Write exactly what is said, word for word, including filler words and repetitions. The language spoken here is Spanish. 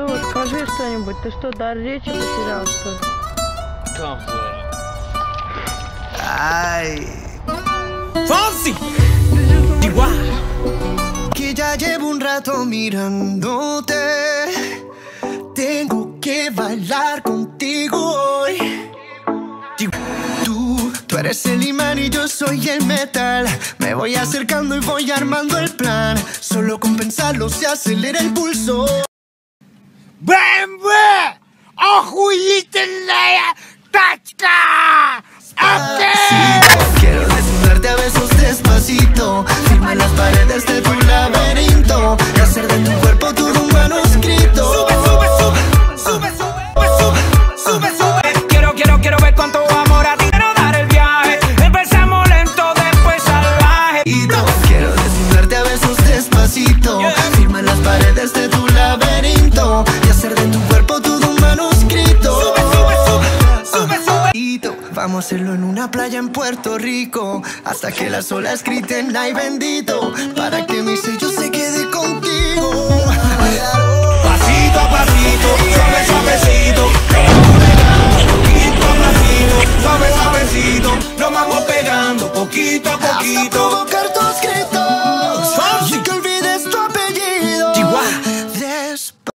Артур, скажи что-нибудь. Ты что, дар речи потерял, что ли? Ay. Fonsi. Que ya llevo un rato mirándote. Tengo que bailar contigo hoy. Tú, tú eres el imán y yo soy el metal. Me voy acercando y voy armando el plan. Solo con pensarlo se acelera el pulso. БМВ! Охуительная тачка! Quiero desnudarte a besos despacito. Firma las paredes de tu laberinto y hacer de tu cuerpo todo un manuscrito. Sube, sube, sube, sube, sube, sube, sube, sube. Quiero, quiero, quiero ver cuánto amor a ti quiero dar el viaje. Empezamos lento, después salvaje. Y no, quiero desnudarte a besos despacito. Firma las paredes de tu laberinto y hacer de tu cuerpo todo un manuscrito. Sube, sube, sube, sube, sube. Vamos a hacerlo en una playa en Puerto Rico hasta que las olas griten ay bendito, para que mi sello se quede contigo. Pasito a pasito, suave, suavecito, poquito a pasito, suave, suavecito, nos vamos pegando poquito a poquito.